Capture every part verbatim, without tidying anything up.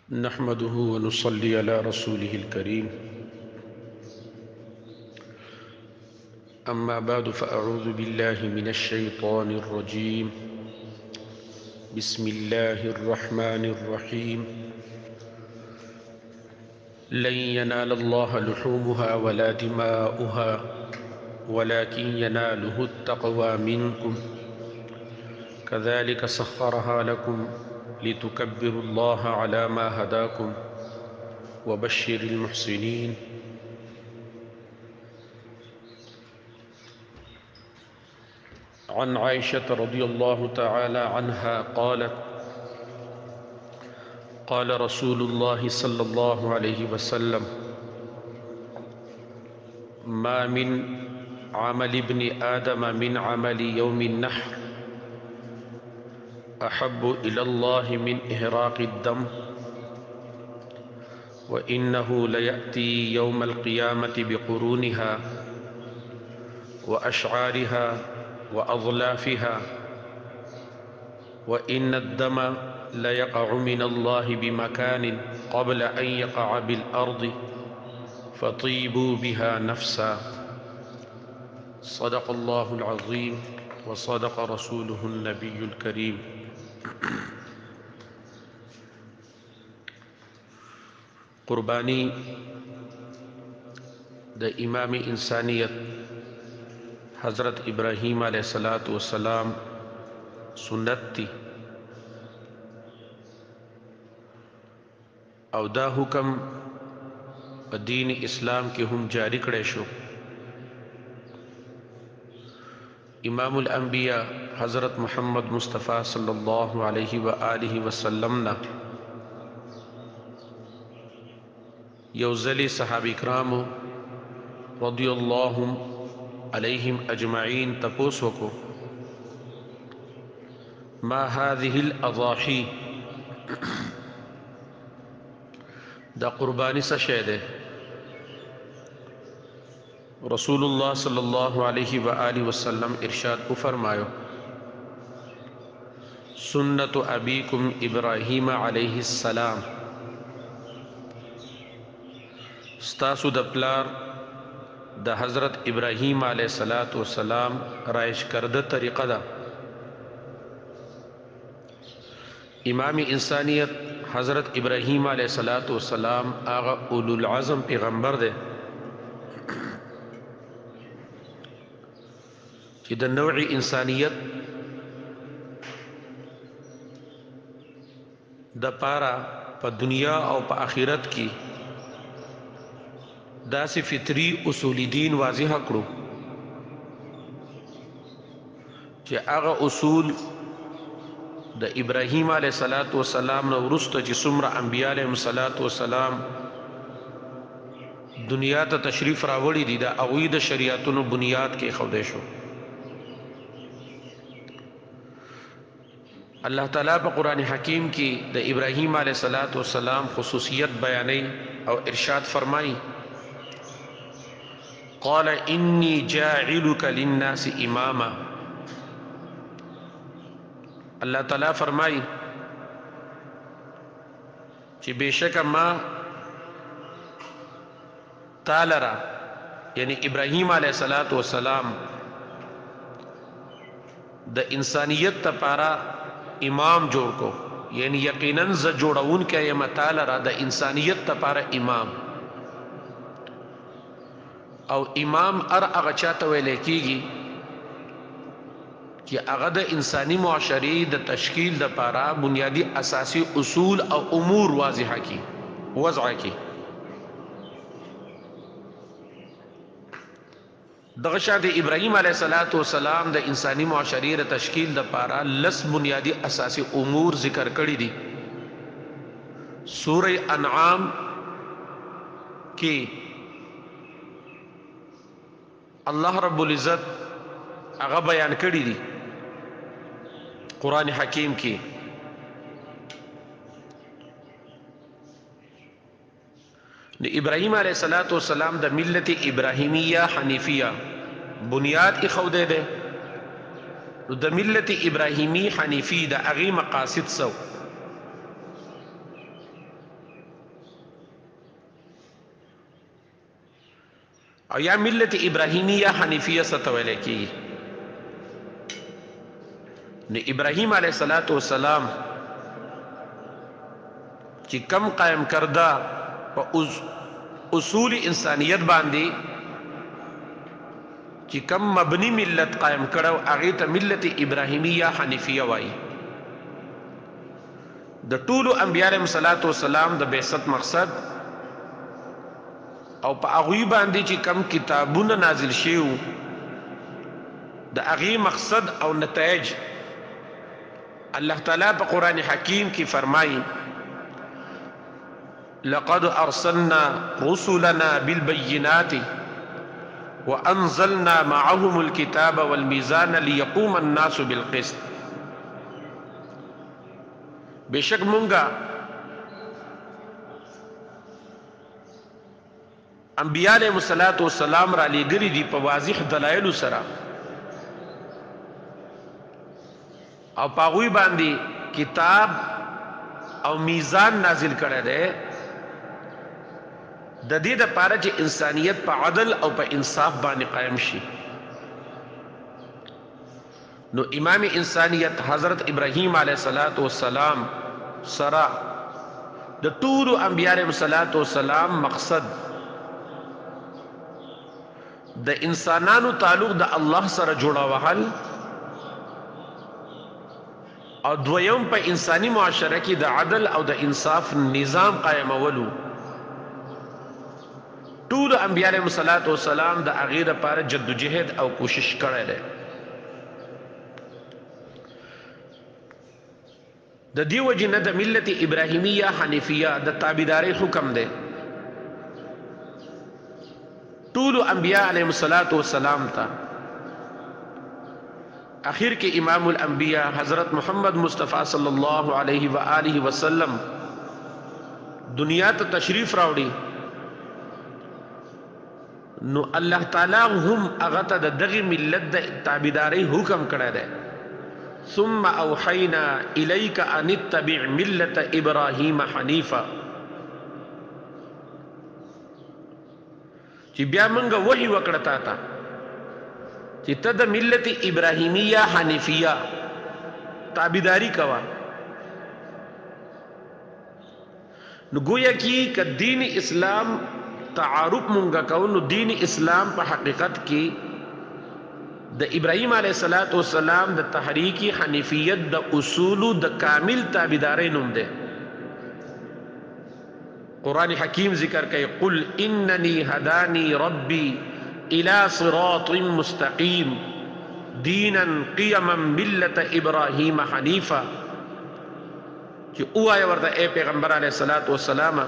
نحمده ونصلي على رسوله الكريم. أما بعد فأعوذ بالله من الشيطان الرجيم. بسم الله الرحمن الرحيم. لن ينال الله لحومها ولا دماؤها ولكن يناله التقوى منكم كذلك سخرها لكم لتكبروا الله على ما هداكم وبشر المحسنين. عن عائشة رضي الله تعالى عنها قالت: قال رسول الله صلى الله عليه وسلم: ما من عمل ابن آدم من عمل يوم النحر أحب إلى الله من إهراق الدم وإنه ليأتي يوم القيامة بقرونها وأشعارها وأظلافها وإن الدم ليقع من الله بمكان قبل أن يقع بالأرض فطيبوا بها نفسا. صدق الله العظيم وصدق رسوله النبي الكريم. قربانی د امام انسانیت حضرت ابراہیم علیہ الصلوۃ والسلام سنت تی او دا حکم په دین اسلام کې هم جاری کړی شو. امام الانبیاء حضرت محمد مصطفیٰ صلی اللہ علیہ وآلہ وسلم نا یوزلی صحابی کرامو رضی اللہ علیہم اجمعین تپوسو کو ما هذه الاضاحی دا قربانی سا شہدے. رسول اللہ صلی اللہ علیہ وآلہ وسلم ارشاد کو فرمایو: سنت ابیکم ابراہیم علیہ السلام، ستاسو د پلار د حضرت ابراہیم علیہ السلام رائش کرده طریقه ده. امام انسانیت حضرت ابراہیم علیہ السلام آغا اولو العظم پیغمبر ده چې د نوع انسانیت د پارا په دنیا او په آخرت کې داسې فطری اصول دین واضح کړو چې هغه اصول د ابراهیم علیه السلام نو وروسته چې څومره انبیاء علیهم السلام دنیا ته تشریف راوړي دي د هغوی د شریعتونو بنیاد کې ایښودی شو. اللہ تعالیٰ په قرآن حکیم کې د ابراهیم علیه السلام خصوصیت بیانوي او ارشاد فرمایي: قال انی جاعلک للناس اماما. اللہ تعالیٰ فرمائی چې بشک ما تعالی یعنی ابراہیم علیہ السلام د انسانیت تپارا امام جوڑ کو، یعنی یقیناً ز جوڑون کیا یم تعالی د انسانیت تپارا امام. او امام ار اغا چاہتا ویلے کی گی کہ اغا دا انسانی معاشری دا تشکیل دا پارا بنیادی اساسی اصول او امور واضحہ کی وضع کی. دغشا دا ابراہیم علیہ السلام دا انسانی معاشری دا تشکیل دا پارا لس بنیادی اساسی امور ذکر کری دی. سورہ انعام کی اللہ رب العزت اغا بیان کری دی قرآن حکیم کی. ابراہیم علیہ السلام دا ملت ابراہیمیہ حنیفیہ بنیاد اخودے دے. دا ملت ابراہیمی حنیفی دا اغی مقاصد سو او یا ملت ابراهیمیه حنیفیه ستویل کی. نو ابراهیم علیہ الصلوۃ والسلام چې کم قائم کردا په اصول انسانیت باندې چې کم مبنی ملت قائم کړو هغه ته ملت ابراهیمیه حنیفیه وایي. د ټولو انبیاء علیهم الصلوۃ والسلام د بعثت مقصد او په هغه باندې چې کم کتابونه نازل شیو د هغه مقصد او نتایج الله تعالی په قرآن حکیم کې فرمایي لقد ارسلنا رسلنا بالبينات وانزلنا معهم الكتاب والميزان ليقوم الناس بالقسط. بشک مونږه انبیاء علیهم الصلوۃ والسلام را لېږلي دي په واضح دلایلو سره او په هغوی باندې کتاب او میزان نازل کړی دی د دې دپاره چې انسانیت په عدل او په انصاف باندې قائم شي. نو امام انسانیت حضرت ابراهیم علیه الصلاۃ والسلام سره د ټولو انبیاء علیهم الصلاۃ والسلام مقصد د انسانانو تعلق د الله سره جوړول او دویم په انساني معاشره کې د عدل او د انصاف نظام قائمولو. ټول انبیاء علیهم الصلوۃ والسلام د هغې لپاره جدوجهد او کوشش کړی دی. د دې وجې نه د ملت ابراهیمیه حنیفیه د تابعدارۍ حکم دی ټولو انبیاء علیهم الصلوۃ والسلام ته. اخر کې امام الانبیاء حضرت محمد مصطفی صلی الله علیه و آله وسلم دنیا ته تشریف راوړي نو الله تعالی هم هغه ته د دغه ملت د تابعدارۍ حکم کړی دی. ثم اوحینا الیک ان اتبع ملت ابراهیم حنیفا چې بیا موږ وحی وکړه تا ته چې ته د ملت ابراهیمیه حنیفیه تابعداري کوه. نو گویا کی که دین اسلام تعارف مونږه کوو نو دین اسلام په حقیقت کې د ابراهیم علیه الصلاۃ والسلام د تحریکی حنیفیت د اصولو د کامل تابعدارۍ نوم دی. قرآن حکیم ذکر کوي قل اننی هدانی ربی الى صراط مستقیم دینا قیما ملت ابراهیم حنیفا. چې اوایا ورته اے پیغمبر علیه الصلاۃ والسلام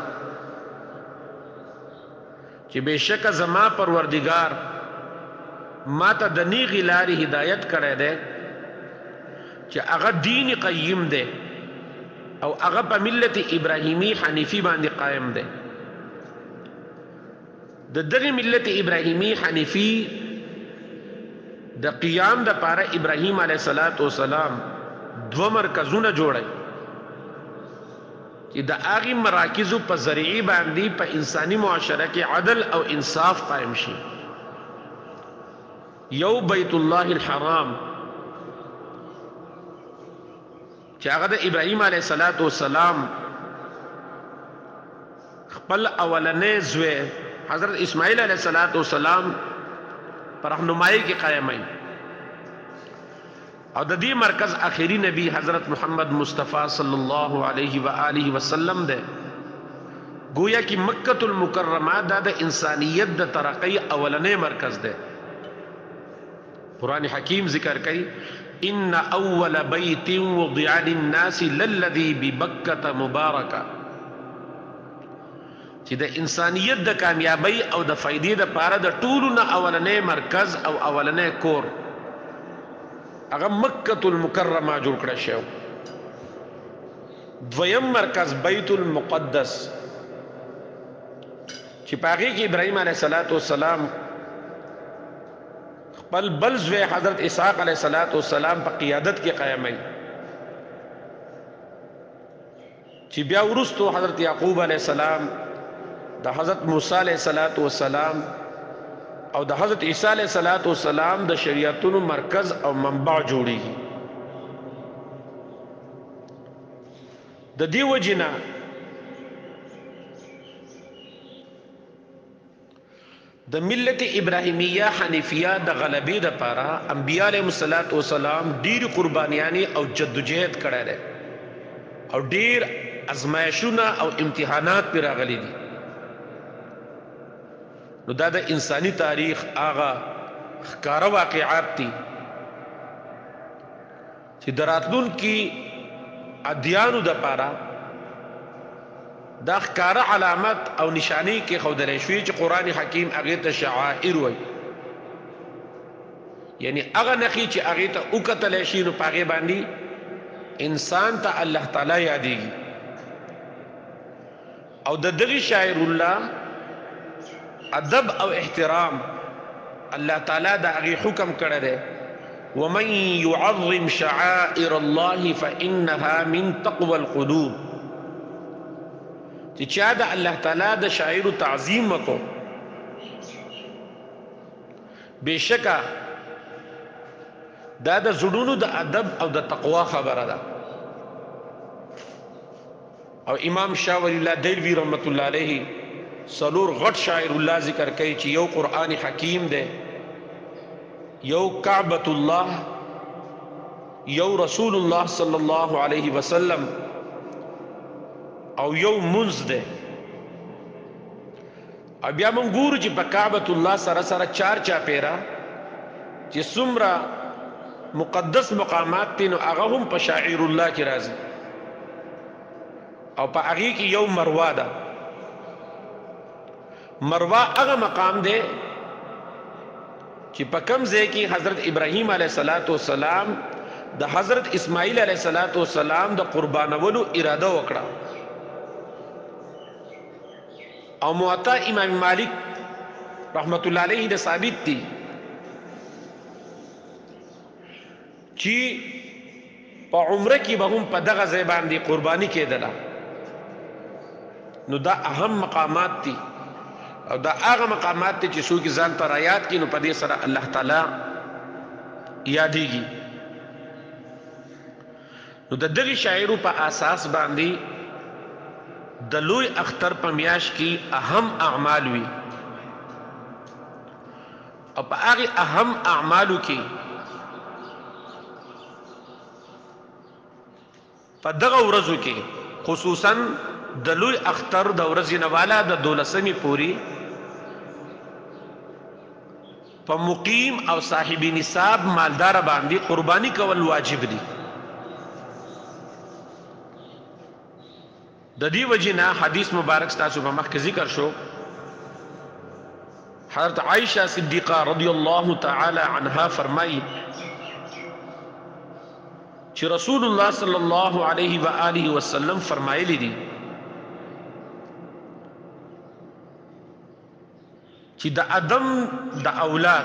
چې بشک زما پروردگار ما ته د نیغې لارې هدایت کړی دی چې هغه دین قیم دی او هغه په ملت ابراهیمی حنیفی باندې قائم دی. د دغه ملت ابراهیمی حنیفی د قیام د پاره ابراهیم علیه السلام دو مرکزونه جوړي چې د هغې مراکزو په ذریعې باندې په انساني معاشره کې عدل او انصاف قائم شي. یو بیت الله الحرام چې هغه د ابراهیم علیه السلام خپل اولنې زوی حضرت اسماعیل علیہ السلام پر رہنمائی کی قائمائی اور د دې مرکز آخری نبی حضرت محمد مصطفیٰ صلی اللہ علیہ وآلہ وسلم دے. گویا کی مکۃ المکرمہ دا دا انسانیت دا ترقی اولنے مرکز دے. قرآن حکیم ذکر کئی ان اول بیت وضع للناس للذی ببکۃ مبارکہ چې د انسانیت د کامیابی او د فائدې د پاره د ټولو نه اولنې مرکز او اولنې کور هغه مکۃ المکرمه جوړ کړی شو. دویم مرکز بیت المقدس چې په هغې کې ابراهیم علیه السلام خپل بل زوی حضرت اسحاق علیه السلام په قیادت کې قایموي چې بیا وروستو حضرت یعقوب علیه السلام د حضرت موسی علیه السلام او د حضرت عیسی علیه السلام د شریعتونو مرکز او منبع جوړیږي. د دې وجنه د ملت ابراهیمیه حنیفیه د غلبې لپاره انبیاء علیهم السلام ډیر قربانیانی او جدوجہد کړی دی او ډیر ازمایښونه او امتحانات پر راغلي دي. نو دا د انساني تاریخ هغه ښکاره واقعات دي چې د راتلونکي ادیانو دپاره دا ښکاره علامت او نشانی کې ښودلی شوي چې قرآن حکیم هغې ته شعائر وایي، یعنی هغه نښې چې هغې ته وکتلی شي نو په هغې باندې انسان ته الله تعالی یادېږي. او د دغې شاعر الله ادب او احترام الله تعالی د هغې حکم کړی دی، ومن يعظم شعائر الله فإنها من تقوى القلوب، چې چا د الله تعالی د شاعرو تعظیم وکړو بېشکه دا د زړونو د ادب او د تقوا خبره ده. او امام شاه ولی الله دهلوي رحمت الله علیه څلور غټ شاعر الله ذکر کوي چې یو قرآن حکیم دی، یو کعبۃ الله، یو رسول الله صلی الله علیه وسلم او یو منځ دی. او بیا موږ ګورو چې په کعبۃ الله سره سره چار چاپیره چې څومره مقدس مقامات دي نو هغه هم په شاعر الله کې راځي. او په هغې کې یو مروه ده. مروه هغه مقام دی چې په کوم ځای کې حضرت ابراهیم علیه السلام د حضرت اسماعیل علیه السلام د قربانولو اراده وکړه. او موطا امام مالک رحمت الله علیه د ثابت دي چې په عمره کې به هم په دغه ځای باندې قرباني کېدله. نو دا اهم مقامات دي او دا هغه مقامات دي چې څوک ځان ته رایاد کړي نو په دې سره الله تعالی یادېږي. نو د دغې شاعرو په اساس باندې د لوی اختر په میاشت کې اهم اعمال وي او په هغې اهم اعمالو کې په دغه ورځو کې خصوصا د لوی اختر د ورځې نه والا د دولسمې پورې په مقیم او صاحب نصاب مالدار باندې قرباني کول واجب دي. د دې وجې نه حدیث مبارک ستاسو په مخکې ذکر شو، حضرت عائشہ صدیقہ رضی الله تعالی عنها فرمایي چې رسول الله صلی الله علیه و آله وسلم فرمایلی دي چې د ادم د اولاد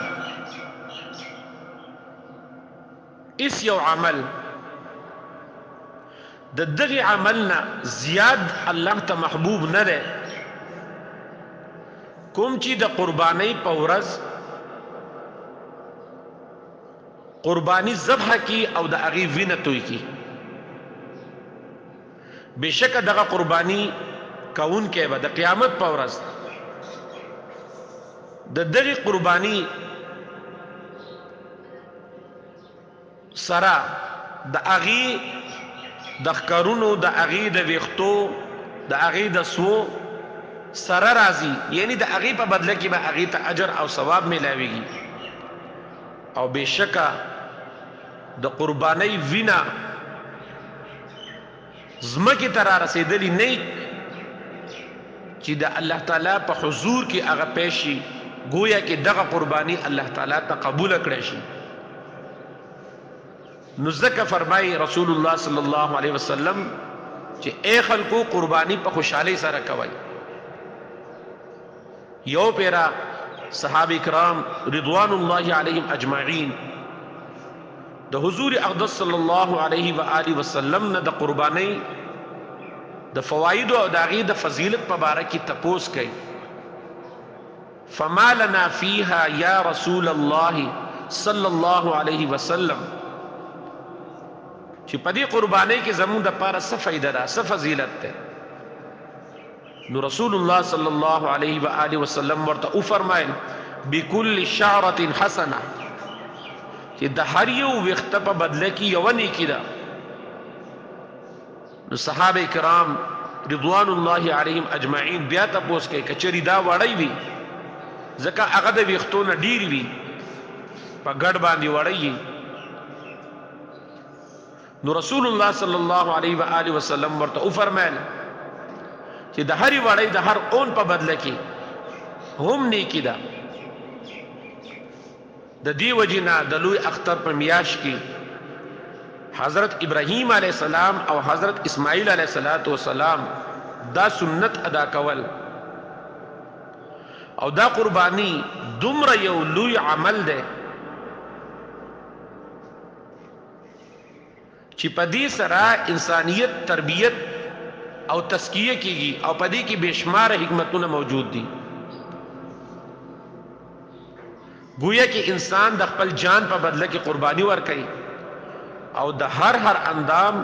اس یو عمل د دغه عملنا زیاد الله ته محبوب نه ده کوم چې د قربانی په ورځ قربانی ذبح کی او د هغې وینه توی کی. بېشکه دغه قربانی کوونکی به د قیامت په ورځ د دغې قربانی سره د هغې د ښکرونو د هغې د ویښتو د هغې د سوو سره راځي، یعنی د هغې په بدله کې به هغې ته اجر او ثواب میلاویږي. او بېشکه د قربانۍ وینه ځمکې ته را رسېدلي نه چې د الله تعالی په حضور کې هغه پیش شي، گویا کې دغه قرباني الله تعالی ته قبوله کړی شي. نو ځکه فرمایي رسول الله صلی الله علیه وسلم چې اے خلکو قرباني په خوشحالۍ سره کوئ. یو پیرا صحابه کرام رضوان الله علیهم اجمعین د حضور اقدس صلی الله علیه و آله وسلم نه د قربانی د فواید او د هغې د فضیلت په باره کې تپوس کوي. فما لنا فيها یا رسول الله صلی الله علیه وسلم، چې په دې قربانۍ کې زموږ د پاره څه فایده ده، څه فضیلت ده. نو رسول الله صلی الله علیه و آله وسلم ورته وفرمایل بكل شعرة حسنه، چې د هر یو وخت په بدله کې یو نیکی ده. نو صحابه کرام رضوان الله علیهم اجمعین بیا تاسو کې کچری دا وړی وي، ځکه هغه د وختونو ډیر وي په ګډ باندې وړی. نو رسول الله صلی الله علیه و آله وسلم ورته فرمایل چې د هر وړی د هر اون په بدله کې هم نیکی ده. د دې وجینا د لوی اختر په میاش کې حضرت ابراهیم علیہ السلام او حضرت اسماعیل علیہ السلام دا سنت ادا کول او دا قربانی دومره یو لوی عمل ده چې په دې سره انسانیت تربیت او تزکیه کیږي او په دې کې بشمار حکمتونه موجود دي. گویا کہ انسان د خپل جان په بدله کې قربانی ورکړي او د هر هر اندام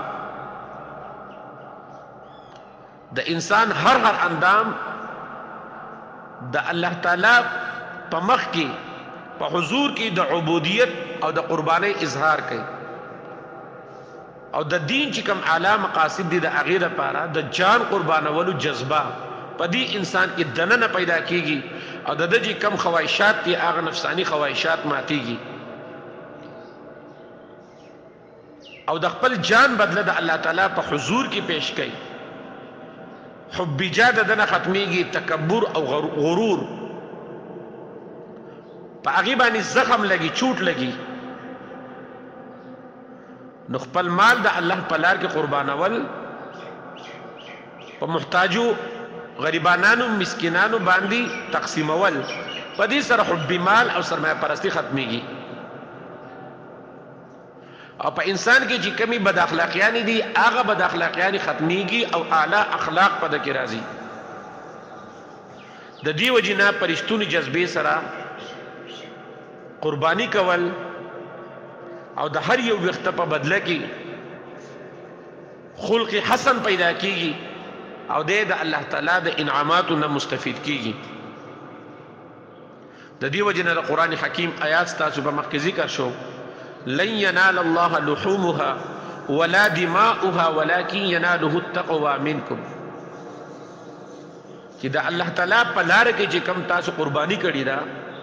د انسان هر هر اندام د الله تعالی په مخ کې په حضور کې د عبودیت او د قربانی اظهار کوي او د دین چې کوم اعلی مقاصد دي د هغې لپاره د جان قربانولو جذبه په دې انسان کې دننه پیدا کیږي او د دې کم خواهشات دي هغه نفسانی خواهشات ماتيږي او د خپل جان بدله د الله تعالی په حضور کې پیش کړي. حب جاد دنه ختميږي، تکبر او غرور په هغه باندې زخم لګي، چوٹ لګي. نو خپل مال د الله په لار کې قربانول په محتاجو غریبانانو مسکینانو باندې تقسیمول، په دې سره حب مال او سرمایه پرستی ختميږي او په انسان کې چې کمی بد اخلاقیان دي هغه بد اخلاقیان ختميږي او اعلی اخلاق په دکې راځي. د دې وجنه پرشتونی جذبې سره قربانی کول او د هر یو وخت په بدله کې خلق حسن پیدا کیږي او د الله تعالی د انعاماتو نه مستفید کیږي. د دې وجنه د قران حکیم آیات تاسو په مخکې ذکر شو، لن ينال الله لحومها ولا دماؤها ولكن يناله التقوى منكم، چې د الله تعالی په لار کې چې کم تاسو قربانی کړی دا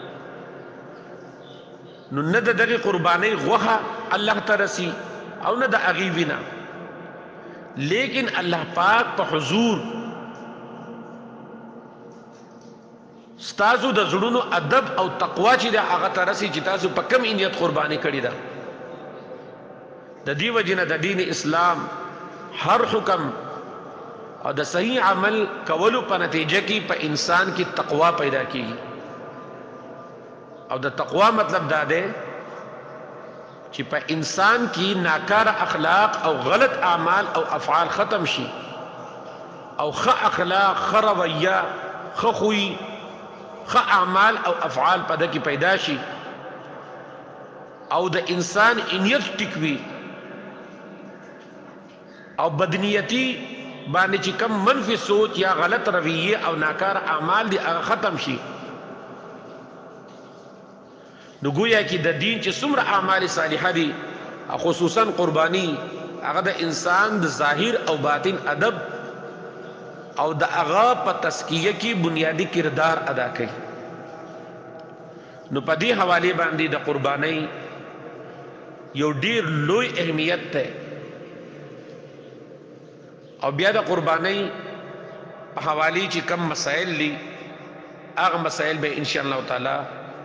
نو نه د دغه قربانی غوښه الله ترسي او نه د هغې وینه، لیکن الله پاک په حضور ستاسو د زړونو ادب او تقوا چې د هغه ترسي چې تاسو په کم نیت قربانی کړی ده. د دې وجنه د دین اسلام هر حکم او د صحیح عمل کولو په نتیجه کې په انسان کې تقوا پیدا کیږي او د تقوا مطلب دا دی چې په انسان کې ناکار اخلاق او غلط اعمال او افعال ختم شي او ښه اخلاق، ښه رویه، ښه خوی، ښه اعمال او افعال په دې کې پیدا شي او د انسان نیت ټیکوي او بدنیتی باندې چې کم منفي سوچ یا غلط رویه او ناکار اعمال دي هغه ختم شي. نو گویا کې د دین چې څومره اعمال صالحه دي خصوصا قربانی هغه د انسان د ظاهر او باطن ادب او د هغه په تزکیه کې بنیادی کردار ادا کوي. نو په دې حواله باندې د قربانی یو ډیر لوی اهمیت ده او بیا د قربانی په حواله چې کم مسائل دي هغه مسائل به ان شاء الله تعالی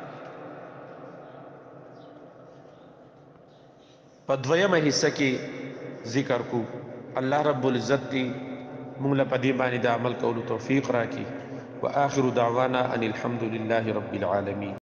په دویمه حصہ کې ذکر کو. الله رب العزت دې موږ له پدې باندې د عمل کولو توفیق راکړي. واخر دعوانا ان الحمد لله رب العالمين.